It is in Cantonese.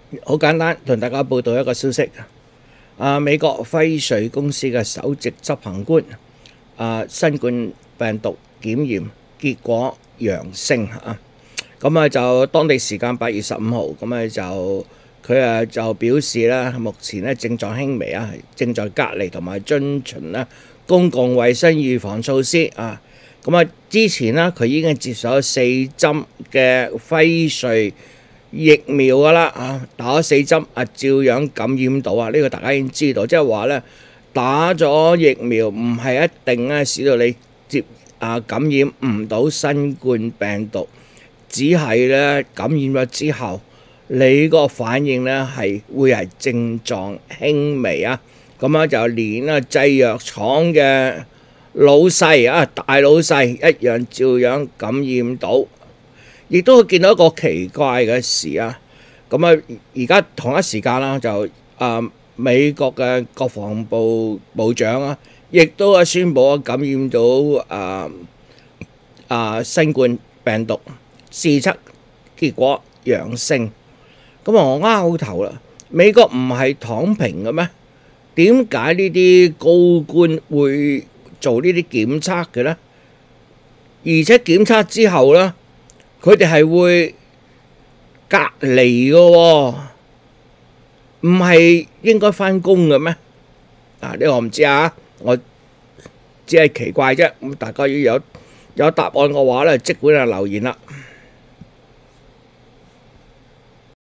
好簡單，同大家報道一個消息。美國輝瑞公司嘅首席執行官，新冠病毒檢驗結果陽性啊！咁就當地時間8月15號，佢就表示咧，目前咧症狀輕微啊，正在隔離同埋遵循咧公共衛生預防措施啊。之前咧佢已經接受咗4針嘅輝瑞疫苗噶啦啊，打咗4針照樣感染到啊！呢個大家已經知道，即係話咧打咗疫苗唔係一定咧使到你感染唔到新冠病毒，只係咧感染咗之後，你個反應咧會係症狀輕微啊！就連製藥廠嘅老細大老細一樣照樣感染到。亦都見到一個奇怪嘅事啊！而家同一時間啦，美國嘅國防部部長亦都宣布感染到新冠病毒，試測結果陽性。我拗頭啦，美國唔係躺平嘅咩？點解呢啲高官會做呢啲檢測嘅呢？而且檢測之後呢，佢哋係會隔離嘅喎，唔係應該返工嘅咩？呢個我唔知啊，我只係奇怪啫。大家要有答案嘅話咧，即管留言啦。